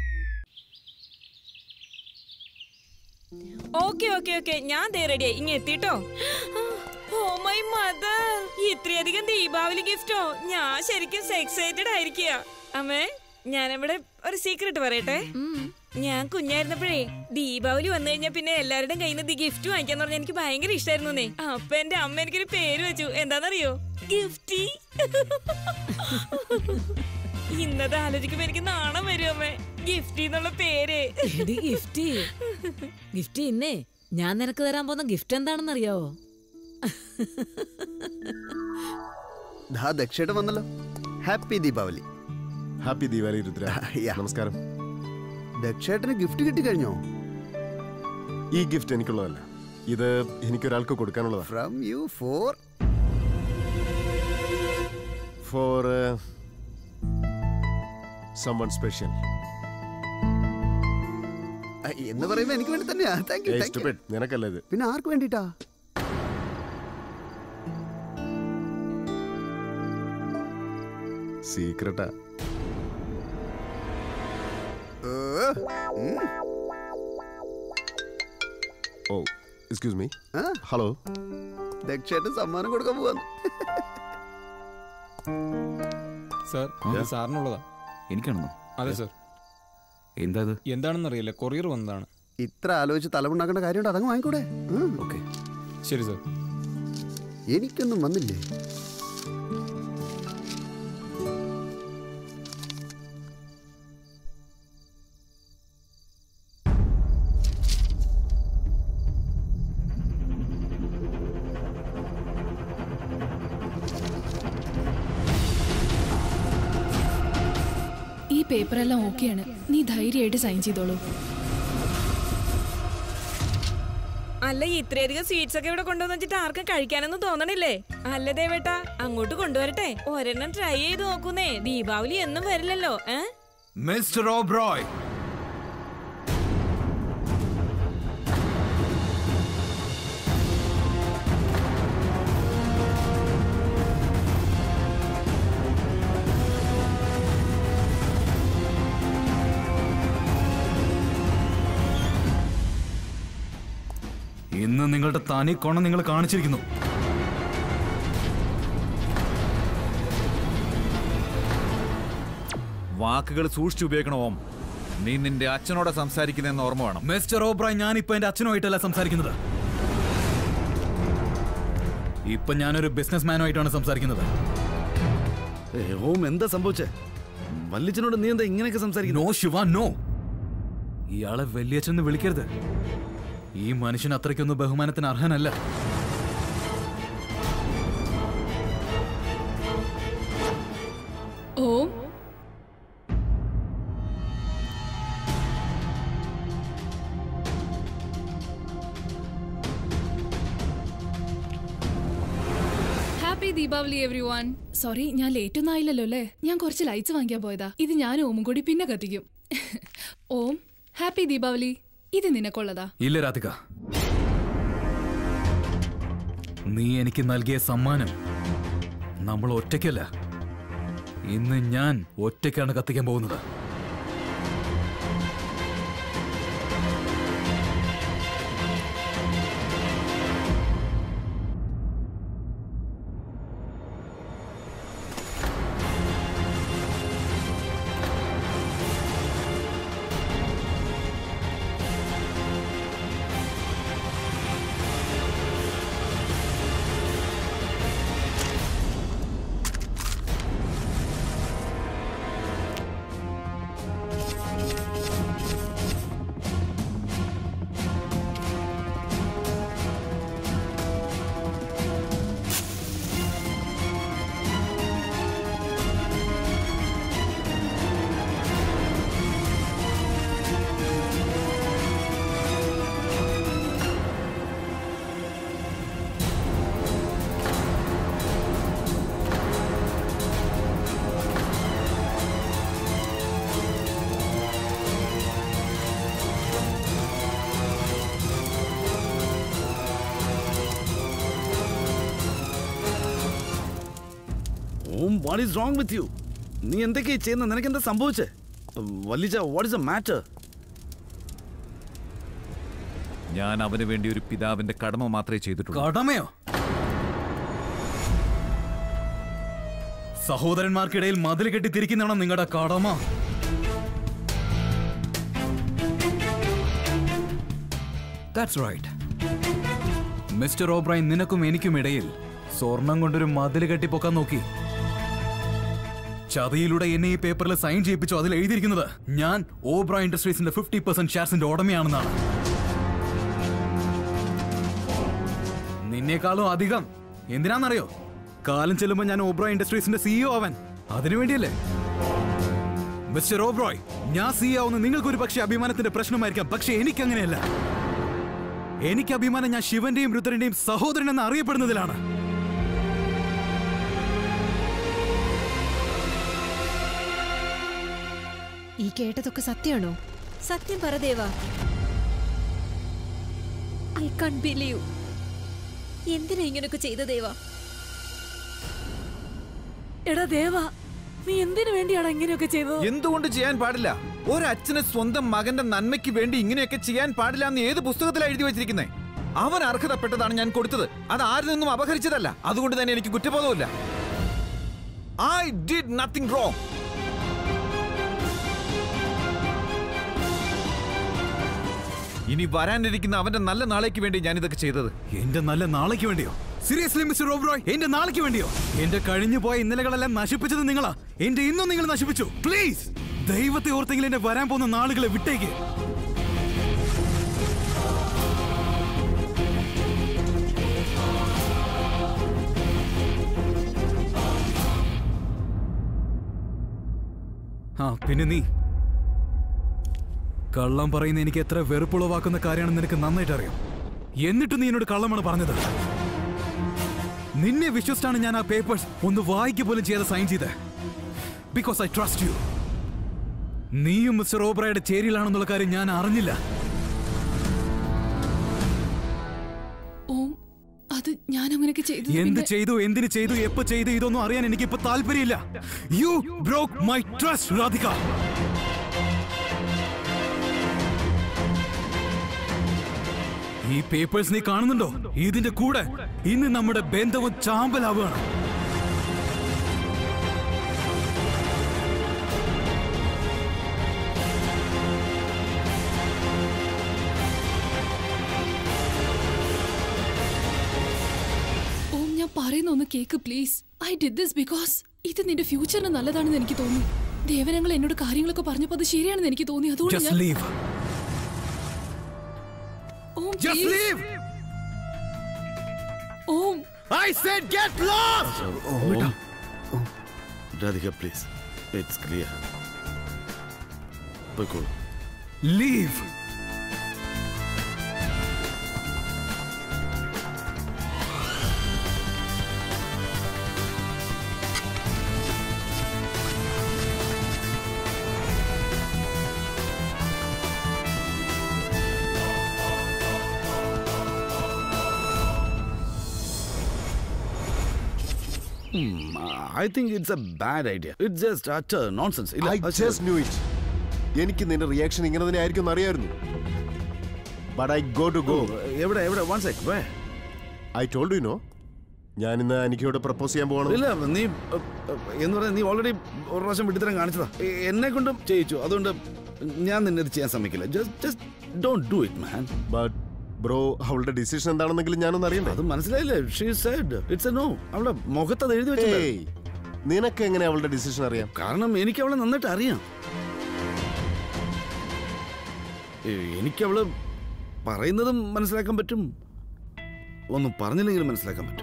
ഓക്കെ ഓക്കെ ഓക്കെ, ഞാൻ ദേ റെഡിയായി. ഇങ്ങ എത്തിട്ടോ. ഓ മൈ മദർ, ഇത്രയധികം ദീപാവലി ഗിഫ്റ്റോ? ഞാൻ ശരിക്കും എക്സൈറ്റഡ് ആയിരിക്കുക. അമ്മേ, ഞാനിവിടെ ഒരു സീക്രട്ട് പറയട്ടെ. ഞാൻ കുഞ്ഞായിരുന്നപ്പോഴേ ദീപാവലി വന്നു കഴിഞ്ഞാൽ പിന്നെ എല്ലാവരുടെയും കയ്യിൽ നിന്ന് ഗിഫ്റ്റ് വാങ്ങിക്കാന്ന് പറഞ്ഞാൽ എനിക്ക് ഭയങ്കര ഇഷ്ടമായിരുന്നു. അപ്പൊ എന്റെ അമ്മ എനിക്കൊരു പേര് വെച്ചു. എന്താണെന്നറിയോ? ഗിഫ്റ്റി. ഇന്നത് ആലോചിക്കുമ്പോ എനിക്ക് നാണം വരും അമ്മേ, ഗിഫ്റ്റി എന്നുള്ള പേര്. ഗിഫ്റ്റ് ഇന്നേ ഞാൻ നിനക്ക് തരാൻ പോകുന്ന ഗിഫ്റ്റ് എന്താണെന്നറിയാവോ? ദക്ഷേട്ടൻ വന്നല്ലോ. ഹാപ്പി ദീപാവലി. ഹാപ്പി ദീപാവലി രുദ്ര. നമസ്കാരം. ദക്ഷേട്ടന് ഗിഫ്റ്റ് കിട്ടി കഴിഞ്ഞോ? ഈ ഗിഫ്റ്റ് എനിക്കുള്ളതല്ല, ഇത് എനിക്കൊരാൾക്ക് കൊടുക്കാനുള്ളതാണ്. From you for someone special. എന്ന് പറയുമ്പോ എനിക്ക് വേണ്ടി തന്നെയാ. നിനക്കല്ല ഇത്. പിന്നെ ആർക്ക് വേണ്ടിട്ടാ? സീക്രട്ടാ. Oh, excuse me. ഹലോ. ദക്ഷേട്ടൻ സമ്മാനം കൊടുക്കാൻ പോവാന്ന്. സാർ, സാറിനുള്ളതാ. എനിക്കാണെന്നോ? അതെ സാർ. എന്താ ഇത്? എന്താണെന്ന് അറിയില്ല, കൊറിയർ വന്നതാണ്. ഇത്ര ആലോചിച്ച് തലമുണ്ടാക്കേണ്ട കാര്യമുണ്ട്, അതങ്ങ് വാങ്ങിക്കൂടെ? ഓക്കെ, ശരി സാർ. എനിക്കൊന്നും വന്നില്ലേ? പേപ്പറെല്ലാം ഓക്കെയാണ്. നീ ധൈര്യമായിട്ട് സൈൻ ചെയ്തോളൂ. അല്ല, ഇത്രയധികം സ്വീറ്റ്സ് ഒക്കെ ഇവിടെ കൊണ്ടുവന്ന് വെച്ചിട്ട് ആർക്കും കഴിക്കാനൊന്നും തോന്നണില്ലേ? അല്ല ദേവേട്ടാ, അങ്ങോട്ട് കൊണ്ടുവരട്ടെ. ഒരെണ്ണം ട്രൈ ചെയ്ത് നോക്കുന്നേ. ദീപാവലി എന്നും വരില്ലല്ലോ. മിസ്റ്റർ ഓബ്രോയ്, ഇന്ന് നിങ്ങളുടെ തനി കൊണം നിങ്ങൾ കാണിച്ചിരിക്കുന്നു. വാക്കുകൾ സൂക്ഷിച്ചു ഉപയോഗിക്കണം ഓം. നീ നിന്റെ അച്ഛനോട് സംസാരിക്കുന്നതെന്ന് ഓർമ്മ വേണം. മിസ്റ്റർ ഓബ്രോയ്, ഞാനിപ്പോ എന്റെ അച്ഛനുമായിട്ടല്ല സംസാരിക്കുന്നത്. ഇപ്പൊ ഞാനൊരു ബിസിനസ് മാനുമായിട്ടാണ് സംസാരിക്കുന്നത്. ഓം, എന്താ സംഭവിച്ചേ? വല്യച്ഛനോട് നീ എന്താ ഇങ്ങനെയൊക്കെ സംസാരിക്കുന്നു? No Shiva, no. ഇയാളെ വല്യച്ഛന്ന് വിളിക്കരുത്. ഈ മനുഷ്യൻ അത്രയ്ക്കൊന്നും ബഹുമാനത്തിന് അർഹനല്ല. Om, happy Deepavali everyone. Sorry, ഞാൻ ലേറ്റ് ഒന്നും ആയില്ലല്ലോ അല്ലേ? ഞാൻ കുറച്ച് ലൈറ്റ്സ് വാങ്ങിക്കാൻ പോയതാ. ഇത് ഞാനും ഓമും കൂടി പിന്നെ കത്തിക്കും. ഓം, ഹാപ്പി ദീപാവലി. ഇത് നിനക്കുള്ളതാ. ഇല്ല രാധിക, നീ എനിക്ക് നൽകിയ സമ്മാനം നമ്മൾ ഒറ്റയ്ക്കല്ല. ഇന്ന് ഞാൻ ഒറ്റയ്ക്കാണ് കത്തിക്കാൻ പോകുന്നത്. What is wrong with you? നീ എന്തൊക്കെയാ ചെയ്യുന്നത്? നിനക്ക് എന്താ സംഭവിച്ചേ? വല്ലിച്ച, what is the matter? ഞാൻ അവന് വേണ്ടി ഒരു പിതാവിന്റെ കടമ മാത്രമേ ചെയ്തിട്ടുള്ളൂ. കടമയോ? സഹോദരന്മാർക്കിടയിൽ മതിൽ കെട്ടി തിരിക്കുന്നതാണോ നിങ്ങളുടെ കടമ? That's right. മിസ്റ്റർ ഓബ്രൈൻ, നിനക്കും എനിക്കും ഇടയിൽ സ്വർണം കൊണ്ടൊരു മതിൽ കെട്ടിപ്പൊക്കാൻ നോക്കി. ചതിയിലൂടെ എന്നെ ഈ പേപ്പറിൽ സൈൻ ചെയ്യിപ്പിച്ചു. അതിൽ എഴുതിയിരിക്കുന്നത് ഞാൻ ഓബ്രോയ് ഇൻഡസ്ട്രീസിന്റെ 50% ഷെയർസിന്റെ ഉടമയാണെന്നാണ്. നിന്നേക്കാളും അധികം. എന്തിനാണെന്നറിയോ? കാലം ചെല്ലുമ്പോൾ ഞാൻ ഓബ്രോയ് ഇൻഡസ്ട്രീസിന്റെ CEO ആവാൻ. അതിനുവേണ്ടിയല്ലേ? മിസ്റ്റർ ഓബ്രോയ്, ഞാൻ CEO ആവുന്ന നിങ്ങൾക്കൊരു പക്ഷേ അഭിമാനത്തിന്റെ പ്രശ്നമായിരിക്കാം. പക്ഷെ എനിക്കങ്ങനെയല്ല. എനിക്ക് അഭിമാനം ഞാൻ ശിവന്റെയും രുദ്രന്റെയും സഹോദരൻ എന്ന് അറിയപ്പെടുന്നതിലാണ്. ഈ കേട്ടതൊക്കെ സത്യമാണോ? സത്യം പറ ദേവാ. I Kant believe. എന്തിനാ ഇങ്ങനൊക്കെ ചെയ്ത ദേവാ? എടാ ദേവാ, നീ എന്തിനു വേണ്ടിയാണ് ഇങ്ങനെയൊക്കെ ചെയ്തത്? എന്തുകൊണ്ട് ചെയ്യാൻ പാടില്ല? ഒരച്ഛന് സ്വന്തം മകന്റെ നന്മയ്ക്ക് വേണ്ടി ഇങ്ങനെയൊക്കെ ചെയ്യാൻ പാടില്ല എന്ന് ഏത് പുസ്തകത്തിലാണ് എഴുതി വെച്ചിരിക്കുന്നേ? അവൻ അർഹതപ്പെട്ടതാണ് ഞാൻ കൊടുത്തത്. അത് ആരിൽ നിന്നും അപഹരിച്ചതല്ല. അതുകൊണ്ട് തന്നെ എനിക്ക് കുറ്റബോധമില്ല. I did nothing wrong. ഇനി വരാനിരിക്കുന്ന അവന്റെ നല്ല നാളേക്ക് വേണ്ടി ഞാൻ ഇതൊക്കെ ചെയ്തത്. എന്റെ നല്ല നാളേക്ക് വേണ്ടിയോ? സീരിയസ്ലി മിസ്റ്റർ ഓബ്രോയ്, എന്റെ നാളേക്ക് വേണ്ടിയോ? എന്റെ കഴിഞ്ഞു പോയ ഇന്നലകളെല്ലാം നശിപ്പിച്ചത് നിങ്ങളാ. എന്റെ ഇന്നും നിങ്ങൾ നശിപ്പിച്ചു. പ്ലീസ്, ദൈവത്തെ ഓർത്തെങ്കിലും എന്റെ വരാൻ പോകുന്ന നാളുകളെ വിട്ടേക്ക്. പിന്നെ നീ കള്ളം പറയുന്ന എനിക്ക് എത്ര വെറുപ്പുളവാക്കുന്ന കാര്യമാണെന്ന് നിനക്ക് നന്നായിട്ട് അറിയാം. എന്നിട്ട് നീ എന്നോട് കള്ളമാണ് പറഞ്ഞത്. നിന്നെ വിശ്വസിച്ചാണ് ഞാൻ ആ പേപ്പേഴ്സ് ഒന്ന് വായിക്കുക പോലും ചെയ്യാതെ സൈൻ ചെയ്ത്. Because I trust you. നീയും മിസ്റ്റർ ഓബ്രായുടെ ചേരിയിലാണെന്നുള്ള കാര്യം ഞാൻ അറിഞ്ഞില്ല. ഓം, അത് ഞാൻ അങ്ങനെയൊക്കെ ചെയ്തു. എന്ത് ചെയ്തു, എന്തിന് ചെയ്തു, എപ്പോ ചെയ്തു, ഇതൊന്നും അറിയാൻ എനിക്കിപ്പോ താല്പര്യമില്ല. You broke my trust Radhika. ഈ പേപ്പേഴ്സ് നീ കാണുന്നുണ്ടോ? ഇതിന്റെ കൂടെ ഇന്ന് നമ്മുടെ ബന്ധവും ചാമ്പലാവുകയാണ്. ഓം, ഞാൻ പറയുന്ന ഒന്ന് കേക്ക് please. I did this because ഇത് നിന്റെ ഫ്യൂച്ചറിന് നല്ലതാണെന്ന് എനിക്ക് തോന്നി. ദേവനങ്ങൾ എന്നോട് കാര്യങ്ങളൊക്കെ പറഞ്ഞപ്പോ അത് ശരിയാണെന്ന് എനിക്ക് തോന്നി. അതുകൊണ്ട് Just leave. Just leave. Om. I said get lost. Radhika, please. It's clear. Go. Leave. I think it's a bad idea. It's just utter nonsense. I just knew it. എനിക്ക് നിന്റെ റിയാക്ഷൻ ഇങ്ങനെ തന്നെ ആയിരിക്കും അറിയായിരുന്നു. But I got to go. എവിടെ one sec. Where? I told you, no? ഞാൻ ഇന്ന് എനിക്കോട് propose ചെയ്യാൻ പോകണം. ഇല്ല, നീ എന്ന് പറഞ്ഞാൽ നീ ഓൾറെഡി ഒരു പ്രാവശ്യം വിട്ടിത്തരം കാണിച്ചതാ. എന്നെ കൊണ്ടും ചെയ്യിച്ചു. അതുകൊണ്ട് ഞാൻ നിന്നെ ഇത് ചെയ്യാൻ സമ്മതിക്കില്ല. Just don't do it, man. But bro, അവളുടെ ഡിസിഷൻ എന്താണെന്നെങ്കിലും ഞാനൊന്ന് അറിയണ്ടേ? അത് മനസ്സിലായില്ലേ? She said it's a no. അവളുടെ മുഖത്ത് അത് എഴുതി വെച്ചിട്ടുണ്ട്. നിനക്ക് എങ്ങനെ അവളുടെ ഡിസിഷൻ അറിയാം? കാരണം എനിക്ക് അവളെ നന്നായിട്ട് അറിയാം. എനിക്ക് അവള് പറയുന്നതും മനസ്സിലാക്കാൻ പറ്റും, ഒന്നും പറഞ്ഞില്ലെങ്കിലും മനസ്സിലാക്കാൻ പറ്റും.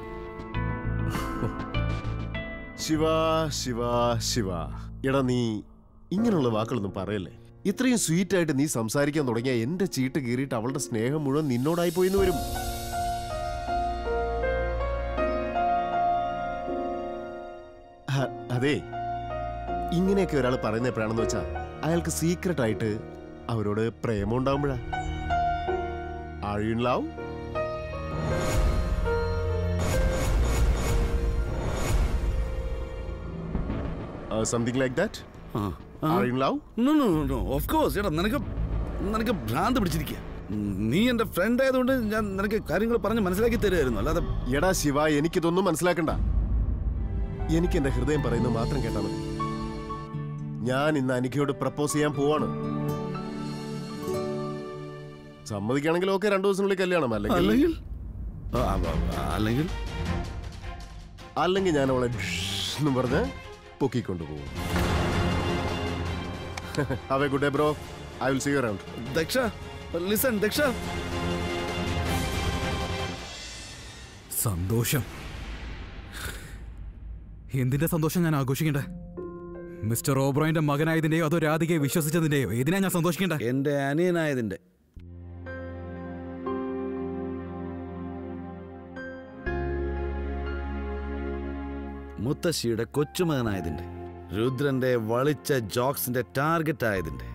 ശിവ ശിവ ശിവ, എടാ നീ ഇങ്ങനെയുള്ള വാക്കുകളൊന്നും പറയല്ലേ. ഇത്രയും സ്വീറ്റ് ആയിട്ട് നീ സംസാരിക്കാൻ തുടങ്ങിയ എന്റെ ചീട്ട് കീറിയിട്ട് അവളുടെ സ്നേഹം മുഴുവൻ നിന്നോടായി പോയിന്ന് വരും. അതെ, ഇങ്ങനെയൊക്കെ ഒരാൾ പറയുന്ന എപ്പോഴാണെന്ന് വെച്ചാ അയാൾക്ക് സീക്രട്ട് ആയിട്ട് അവരോട് പ്രേമം ഉണ്ടാവുമ്പോഴാ. Are you in love? Something like that? Are you in love? No, of course. എടാ നിനക്ക് ഭ്രാന്ത് പിടിച്ചിരിക്കുക. നീ എന്റെ ഫ്രണ്ട് ആയതുകൊണ്ട് ഞാൻ നിനക്ക് കാര്യങ്ങൾ പറഞ്ഞ് മനസ്സിലാക്കി തരുമായിരുന്നു. അല്ലാതെ എടാ ശിവ, എനിക്കിതൊന്നും മനസ്സിലാക്കണ്ട. എനിക്ക് എന്റെ ഹൃദയം പറയുന്നത് മാത്രം കേട്ടാ മതി. ഞാൻ ഇന്ന് അനിക്കയോട് പ്രപ്പോസ് ചെയ്യാൻ പോവാണ്. സമ്മതിക്കുകയാണെങ്കിൽ ഓക്കെ, 2 ദിവസത്തിനുള്ളിൽ കല്യാണം. അല്ലെങ്കിൽ ഞാൻ അവളെ എന്ന് പറഞ്ഞ് പൊക്കിക്കൊണ്ടുപോകും. Have a good day, bro. I will see you around. Daksha, listen, Daksha. സന്തോഷം. എന്തിന്റെ സന്തോഷം ഞാൻ ആഘോഷിക്കണ്ടേ? മിസ്റ്റർ ഓബ്രോയിന്റെ മകനായതിന്റെയോ അതോ രാധികയെ വിശ്വസിച്ചതിന്റെയോ ഏതിനാ ഞാൻ സന്തോഷിക്കണ്ടേ? എന്റെ അനിയനായതിന്റെ. മുത്തശ്ശിയുടെ കൊച്ചുമകനായതിന്റെ. രുദ്രന്റെ വളിച്ച ജോക്സിന്റെ ടാർഗറ്റ് ആയതിന്റെ.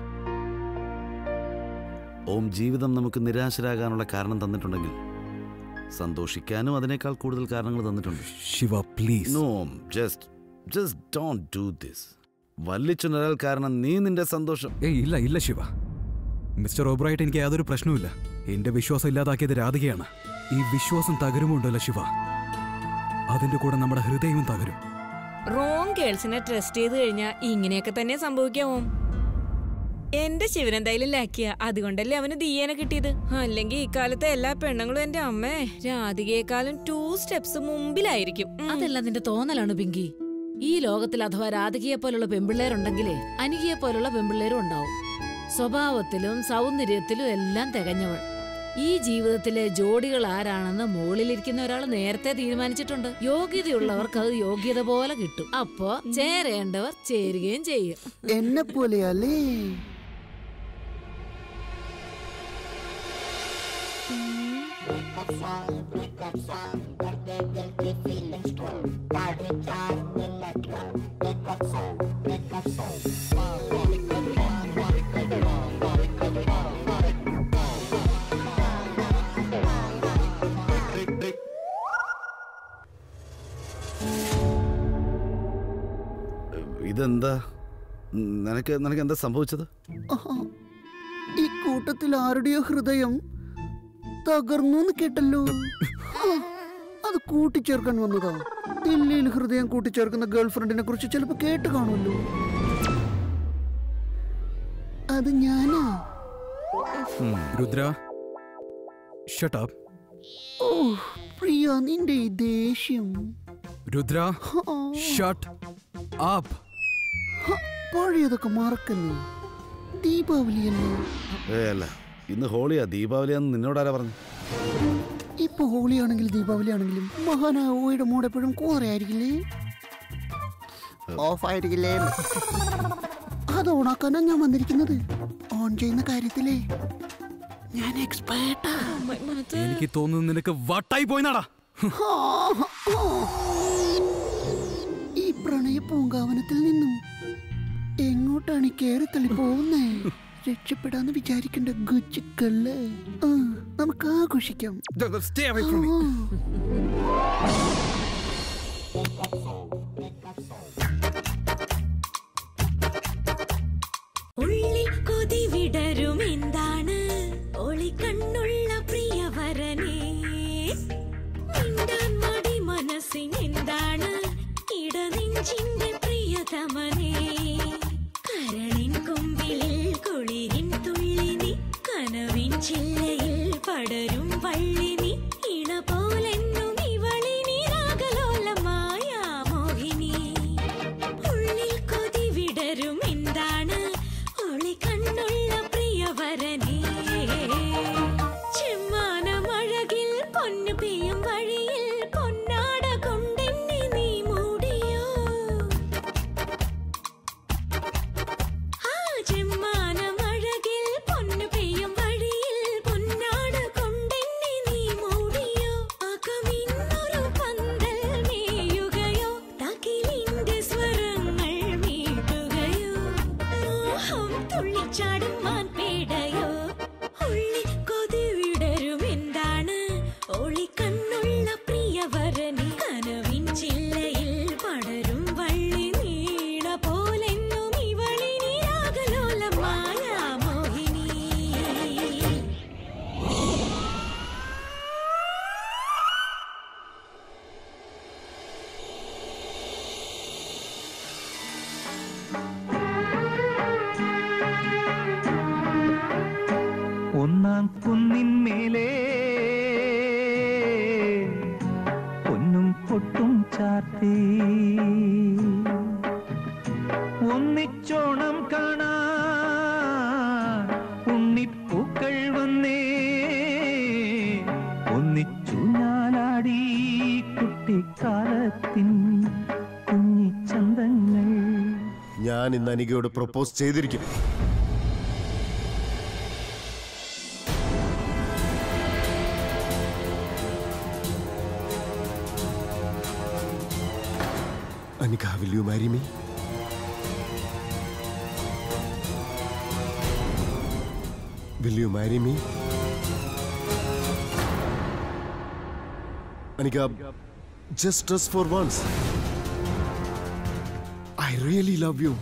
ഓം ജീവിതം നമുക്ക് നിരാശരാകാനുള്ള കാരണം തന്നിട്ടുണ്ടെങ്കിൽ സന്തോഷിക്കാനും അതിനേക്കാൾ കൂടുതൽ കാരണങ്ങൾ തന്നിട്ടുണ്ട്. Shiva, please. No, just don't do this. വല്ലിച്ചൊരാൾ കാരണം നീ നിന്റെ സന്തോഷം. ഇല്ല ശിവ. മിസ്റ്റർ ഓബ്രായിട്ട് എനിക്ക് യാതൊരു പ്രശ്നവുമില്ല. എന്റെ വിശ്വാസം ഇല്ലാതാക്കിയത് രാധികയാണ്. ഈ വിശ്വാസം തകരുമുണ്ടല്ലോ ശിവ, അതിന്റെ കൂടെ നമ്മുടെ ഹൃദയവും തകരും. റോങ് ഗേൾസിനെ ട്രസ്റ്റ് ചെയ്ത് കഴിഞ്ഞാൽ ഇങ്ങനെയൊക്കെ തന്നെ സംഭവിക്കാമോ? എന്റെ ശിവനെന്തായാലും ലാക്കിയ, അതുകൊണ്ടല്ലേ അവന് ദീയനെ കിട്ടിയത്. അല്ലെങ്കിൽ ഈ കാലത്തെ എല്ലാ പെണ്ണുങ്ങളും എന്റെ അമ്മേ രാധികയെക്കാളും 2 steps മുമ്പിലായിരിക്കും. അതെല്ലാം നിന്റെ തോന്നലാണ് പിങ്കി. ഈ ലോകത്തിൽ അഥവാ രാധികയെ പോലുള്ള പെമ്പിള്ളേരുണ്ടെങ്കിലേ അനികയെ പോലുള്ള പെമ്പിള്ളേരും ഉണ്ടാവും. സ്വഭാവത്തിലും സൗന്ദര്യത്തിലും എല്ലാം തികഞ്ഞവൾ. ഈ ജീവിതത്തിലെ ജോഡികൾ ആരാണെന്ന് മുകളിലിരിക്കുന്ന ഒരാൾ നേരത്തെ തീരുമാനിച്ചിട്ടുണ്ട്. യോഗ്യതയുള്ളവർക്ക് അത് യോഗ്യത പോലെ കിട്ടും. അപ്പോ ചേരേണ്ടവർ ചേരുകയും ചെയ്യും. എന്നെ പോലെയല്ലേ? ഇതെന്താ? നിനക്ക് എന്താ സംഭവിച്ചത്? ഈ കൂട്ടത്തിൽ ആരുടെയോ ഹൃദയം തകർന്നു കേട്ടല്ലോ. അത് കൂട്ടിച്ചേർക്കാൻ വന്നതാ. ദില്ലിയിൽ ഹൃദയം കൂട്ടിച്ചേർക്കുന്ന ഗേൾഫ്രണ്ടിനെ കുറിച്ച് ചിലപ്പോ കേട്ട് കാണുമല്ലോ. അത് ഞാനാ. Rudra, shut up. ഓ പ്രിയ, നിന്റെ ഈ ദേഷ്യം. Rudra, shut up. പഴയതൊക്കെ മറക്കുന്നു. ദീപാവലിയല്ലേ? അല്ല, ഇന്ന് ഹോളിയാ. ദീപാവലിയാന്ന് നിന്നോടാരാ പറഞ്ഞു? ഇപ്പൊ ഹോളി ആണെങ്കിലും ദീപാവലി ആണെങ്കിലും മഹാനായ ഓയുടെ മൂടെ എപ്പോഴും കൂറയായിരിക്കില്ലേ? ഓഫ് ആയിരിക്കില്ലേ? അത് ഓണാക്കാനാ ഞാൻ വന്നിരിക്കുന്നത്. ഓൺ ചെയ്യുന്ന കാര്യത്തിലേ ഞാൻ എക്സ്പേർട്ടാ. എനിക്ക് തോന്നുന്നു നിനക്ക് വട്ടായി പോയിനാടാ. ഈ പ്രണയ പൂങ്കാവനത്തിൽ നിന്നും എങ്ങോട്ടാണ് കേറി തള്ളി പോകുന്നേ? രക്ഷപ്പെടാന്ന് വിചാരിക്കണ്ട ഗുച്ചിക്കല്ലേ. നമുക്ക് ആഘോഷിക്കാം. ഉള്ളിൽ കൊതി വിടരും എന്താണ് ഒളി കണ്ണുള്ള പ്രിയവരനെ, മിണ്ടാൻ മടി മനസ്സിന് എന്താണ് ഇടനെഞ്ചിന്റെ പ്രിയതമനെ, കരളിൻ കൊമ്പിളിൽ കുളിരിൻ തുള്ളിനി കനവിൻ ചില്ലയിൽ പടരും വള്ളിനി ഇണ പോലെന്നും ഇവളിനി രാഗലോലമായ മോഹിനി. ഉള്ളിൽ കൊതി വിടരും എന്താണ് ഒളി കണ്ണുള്ള പ്രിയവരനെ, ചെമ്മാനമഴകിൽ പൊന്നു പെയ്യും വഴിയിൽ പൊന്നാട കൊണ്ടെന്നെ നീ മൂടിയോ. ചെമ്മാനമഴകിൽ പൊന്നു പെയ്യും വഴിയിൽ പൊന്നാട കൊണ്ടെന്നെ നീ മൂടിയോ. അകമിന്നൊരു പന്തൽ മേയുകയോ തകിലിന്റെ സ്വരങ്ങൾ മീട്ടുകയോ, മോഹം തുള്ളിച്ചാടും മാൻപേടയോ. ഉള്ളി കൊതി വിടരും എന്താണ് ഒളി കണ്ണുള്ള പ്രിയവരനെ, കനവിൻ ചില്ലയിൽ പടരും വള്ളി നീണ പോലെന്നും ഇവളിനി രാഗലോലമായ മോഹിനി. ഒന്നാം കുന്നിന്മേലേ പൊന്നും പൊട്ടും ചാർത്തി ഒന്നിച്ചോണം കാണാൻ ഉണ്ണിപ്പൂക്കൾ വന്നേ, ഒന്നിച്ചു ഞാലാടി കുട്ടിക്കാലത്തിൻ കുഞ്ഞിച്ചന്തങ്ങൾ. ഞാൻ ഇന്ന് അനികയോട് പ്രപ്പോസ് ചെയ്തിരിക്കും. Anika, will you marry me? Will you marry me? Anika, just us for once. I really love you.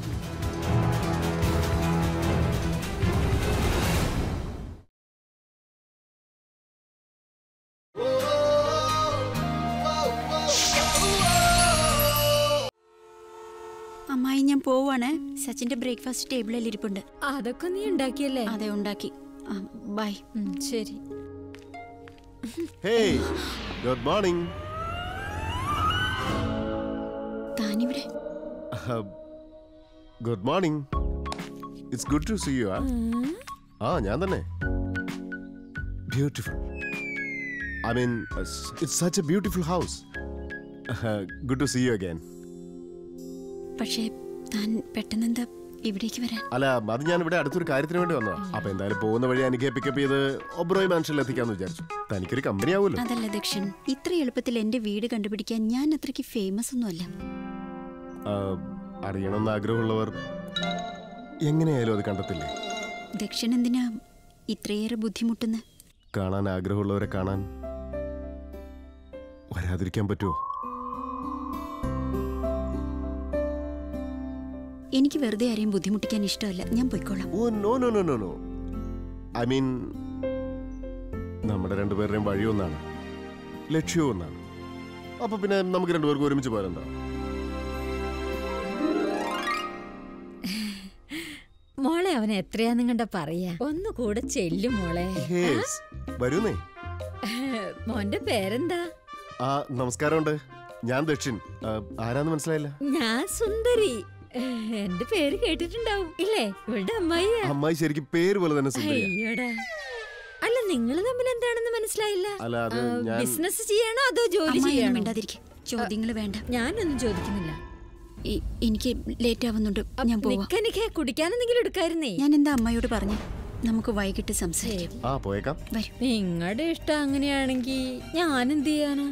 അമ്മായി, ഞാൻ പോവാണ്. സച്ചിന്റെ ബ്രേക്ക്ഫാസ്റ്റ് ടേബിളിൽ ഇരിപ്പുണ്ട്. അതൊക്കെ നീ ഉണ്ടാക്കിയല്ലേ? അതെ, ഉണ്ടാക്കി. ബൈ. ശരി. Hey, good morning. താനിവിടെ? Good morning. It's good to see you. ഞാൻ തന്നെ. Beautiful. I mean, it's such a beautiful house. Good to see you again. പക്ഷേ താൻ പെട്ടെന്നെന്താ ഇവിടേക്ക് വരാൻ? അല്ല, അത് ഞാൻ ഇവിടെ അടുത്തൊരു കാര്യത്തിന് വേണ്ടി വന്നതാ. അപ്പൊ എന്തായാലും പോകുന്ന വഴി എനിക്ക് പിക്കപ്പ് ചെയ്ത് ഒബ്രോയ് മാൻഷനിൽ എത്തിക്കാന്ന് വിചാരിച്ചു. തനിക്കൊരു കമ്പനി ആവുമല്ലോ. അതല്ല ദക്ഷൻ, ഇത്ര എളുപ്പത്തിൽ എന്റെ വീട് കണ്ടുപിടിക്കാൻ ഞാൻ അത്രയ്ക്ക് ഫേമസ് ഒന്നുമല്ല. അറിയണമെന്ന് ആഗ്രഹമുള്ളവർ എങ്ങനെയായാലും അത് കണ്ടെത്തില്ലേ? ദക്ഷൻ എന്തിനാ ഇത്രയേറെ ബുദ്ധിമുട്ടുന്ന? കാണാൻ ആഗ്രഹമുള്ളവരെ കാണാൻ വരാതിരിക്കാൻ പറ്റുമോ? എനിക്ക് വെറുതെ ആരെയും ബുദ്ധിമുട്ടിക്കാൻ ഇഷ്ടമല്ല. ഞാൻ പോയിക്കോളാം. Oh no no no no no. I mean, നമ്മുടെ രണ്ടുപേരുടെയും വഴി ഒന്നാണ്, ലക്ഷ്യവും ഒന്നാണ്. അപ്പൊ പിന്നെ നമുക്ക് രണ്ടുപേർക്കും ഒരുമിച്ച് പോയാലെന്താ? മോളെ അവനെ എത്രയാന്നും കണ്ട പറയാ. ഒന്ന് കൂടെ ചെല്ലും മോളെ. വരൂന്നേ. മോന്റെ പേരെന്താ? നമസ്കാരമുണ്ട്. ഞാൻ ദക്ഷിൻ. ആരാന്ന് മനസ്സിലായില്ല? ഞാൻ സുന്ദരി. എന്റെ പേര് കേട്ടിട്ടുണ്ടാവും ഇല്ലേ? ഇവളുടെ അമ്മായി. അമ്മായി ശരിക്കും പേര് പോലെ തന്നെ സുന്ദരി. അയ്യോടാ. അല്ല, നിങ്ങൾ തമ്മിൽ എന്താണെന്ന് മനസ്സിലായില്ല. അല്ല, അത് ഞാൻ ബിസിനസ് ചെയ്യണോ അതോ ജോലി ചെയ്യണോ? ചോദ്യങ്ങൾ വേണ്ട. ഞാനൊന്നും ചോദിക്കുന്നില്ല. എനിക്ക് ലേറ്റ് ആവുന്നുണ്ട്. ഞാൻ പോവാം. കുടിക്കാനെന്തെങ്കിലും എടുക്കായിരുന്നേ. ഞാൻ എന്താ അമ്മയോട് പറഞ്ഞു, നമുക്ക് വൈകിട്ട് സംസാരിക്കാം. പോയേക്കാം. നിങ്ങളുടെ ഇഷ്ടം അങ്ങനെയാണെങ്കിൽ ഞാൻ എന്ത് ചെയ്യാനാ?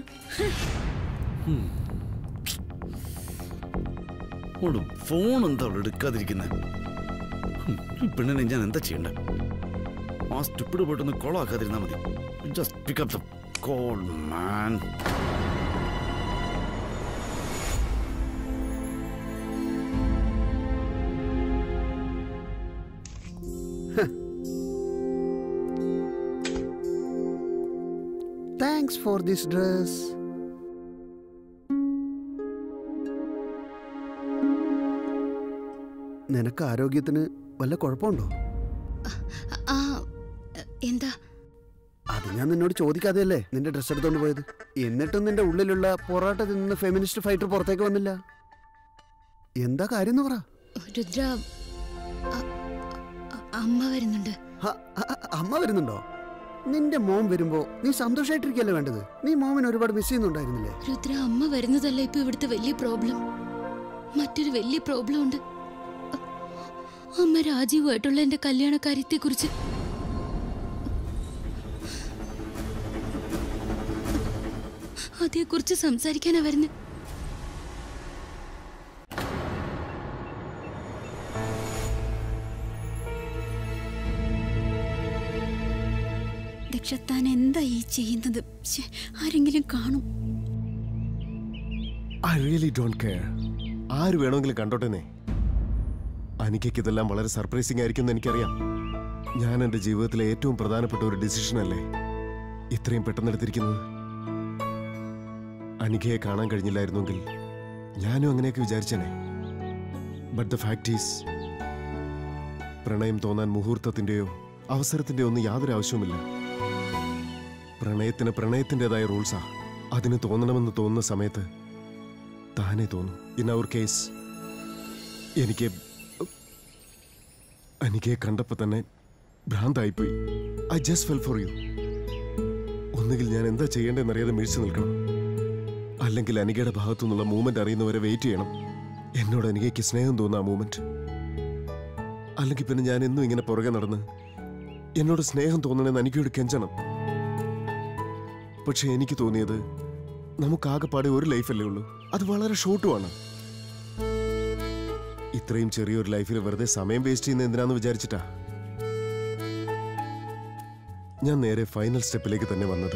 ഫോൺ എന്താ എടുക്കാതിരിക്കുന്നത്? പെണ്ണിനെ ഞാൻ എന്താ ചെയ്യണ്ട? ആ സ്റ്റുപ്പിഡ് പോയിട്ടൊന്ന് കോളാക്കാതിരുന്നാ മതി. Just pick up the call man. Thanks for this dress. നിനക്ക് ആരോഗ്യത്തിന് വല്ല കുഴപ്പമുണ്ടോ? എന്താ? അത് ഞാൻ നിന്നോട് ചോദിക്കാതെയല്ലേ നിന്റെ ഡ്രസ് എടുത്തോണ്ട് പോയത്. എന്നിട്ടും നിന്റെ ഉള്ളിലുള്ള പൊറാട്ട തിന്നുന്ന ഫെമിനിസ്റ്റ് ഫൈറ്റർ പുറത്തേക്ക് വന്നില്ല. എന്താ കാര്യം എന്ന് പറ. രുദ്ര, അമ്മ വരുന്നുണ്ട്. അമ്മ വരുന്നുണ്ടോ? നിന്റെ മോം വരുമ്പോ നീ സന്തോഷമായിട്ടിരിക്കല്ലേ വേണ്ടത്? നീ മോമിന് ഒരുപാട് മിസ് ചെയ്യുന്നുണ്ടായിരുന്നില്ലേ? രുദ്ര, അമ്മ വരുന്നതല്ല ഇപ്പൊ ഇവിടുത്തെ വലിയ പ്രോബ്ലം. മറ്റൊരു വലിയ പ്രോബ്ലം ഉണ്ട്. അമ്മ രാജീവുമായിട്ടുള്ള എന്റെ കല്യാണ കാര്യത്തെ കുറിച്ച്. അതേക്കുറിച്ച് സംസാരിക്കാനാ വരുന്നത്. താൻ എന്താ ഈ ചെയ്യുന്നത്? ആരെങ്കിലും കാണും. I really don't care. ആര് വേണമെങ്കിലും കണ്ടോട്ടെന്നേ. അനിക്കയ്ക്ക് ഇതെല്ലാം വളരെ സർപ്രൈസിംഗ് ആയിരിക്കും എന്ന് എനിക്കറിയാം. ഞാൻ എൻ്റെ ജീവിതത്തിലെ ഏറ്റവും പ്രധാനപ്പെട്ട ഒരു ഡിസിഷൻ അല്ലേ ഇത്രയും പെട്ടെന്ന് എടുത്തിരിക്കുന്നത്. അനിക്കയെ കാണാൻ കഴിഞ്ഞില്ലായിരുന്നെങ്കിൽ ഞാനും അങ്ങനെയൊക്കെ വിചാരിച്ചേനെ. ബട്ട് ദ ഫാക്ട് ഈസ്, പ്രണയം തോന്നാൻ മുഹൂർത്തത്തിൻ്റെയോ അവസരത്തിൻ്റെയോ ഒന്നും യാതൊരു ആവശ്യവുമില്ല. പ്രണയത്തിന് പ്രണയത്തിൻ്റെതായ റൂൾസാ. അതിന് തോന്നണമെന്ന് തോന്നുന്ന സമയത്ത് താനേ തോന്നും. ഇൻ അവർ കേസ് എനിക്ക് കണ്ടപ്പോൾ തന്നെ ഭ്രാന്തായിപ്പോയി. I just fell for you. ഒന്നുകിൽ ഞാൻ എന്താ ചെയ്യേണ്ടതെന്നറിയാതെ മിഴിച്ചു നിൽക്കണം, അല്ലെങ്കിൽ അനികയുടെ ഭാഗത്തു നിന്നുള്ള മൂവ്മെന്റ് അറിയുന്നവരെ വെയിറ്റ് ചെയ്യണം. എന്നോട് അനികയ്ക്ക് സ്നേഹം തോന്നുന്ന ആ മൂവ്മെന്റ്. അല്ലെങ്കിൽ പിന്നെ ഞാൻ എന്നും ഇങ്ങനെ പുറകെ നടന്ന് എന്നോട് സ്നേഹം തോന്നണമെന്ന് അനികയോട് കെഞ്ചണം. പക്ഷെ എനിക്ക് തോന്നിയത്, നമുക്കാകെപ്പാടെ ഒരു ലൈഫല്ലേ ഉള്ളൂ, അത് വളരെ ഷോർട്ടുമാണ്. ഇത്രയും ചെറിയൊരു ലൈഫിൽ വെറുതെ സമയം വേസ്റ്റ് ചെയ്യുന്ന എന്തിനാന്ന് വിചാരിച്ചിട്ടാ ഞാൻ നേരെ ഫൈനൽ സ്റ്റെപ്പിലേക്ക് തന്നെ വന്നത്.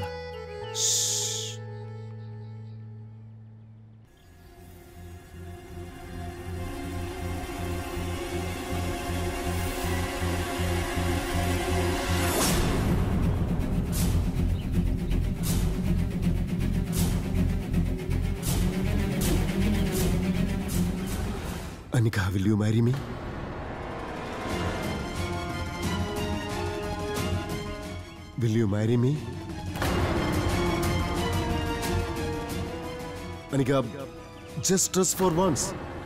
Anika, will you marry me? Will you marry me? Anika, just trust for once.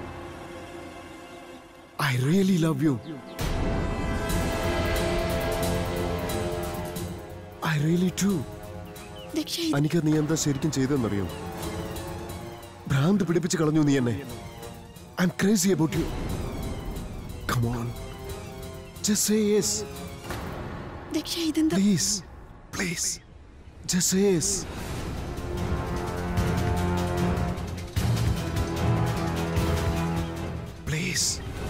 I really love you. I really do. Anika, നീ എന്താ ശരിക്കും ചെയ്തെന്നറിയോ? ഭ്രാന്ത് പിടിപ്പിച്ച് കളഞ്ഞു നീ എന്നെ. I'm crazy about you. Come on. Just say yes. Please. Please. Just say yes. Please.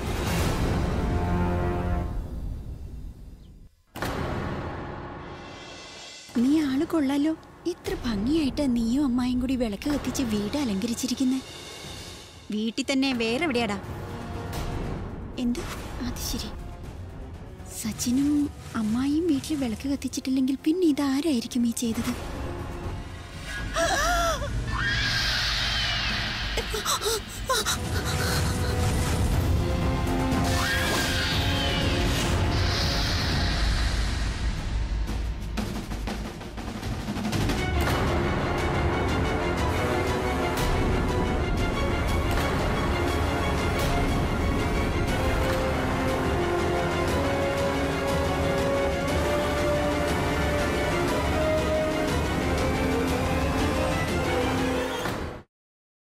നീ ആള് കൊള്ളാലോ. ഇത്ര ഭംഗിയായിട്ട് നീയും അമ്മായും കൂടി വിളക്ക് കത്തിച്ച് വീട് അലങ്കരിച്ചിരിക്കുന്നേ. വീട്ടിൽ തന്നെ വേറെ എവിടെയാടാ? എന്ത്? അത് ശരി. സച്ചിനും അമ്മായിയും വീട്ടിൽ വിളക്ക് കത്തിച്ചിട്ടില്ലെങ്കിൽ പിന്നെ ഇതാരായിരിക്കും ഈ ചെയ്തത്?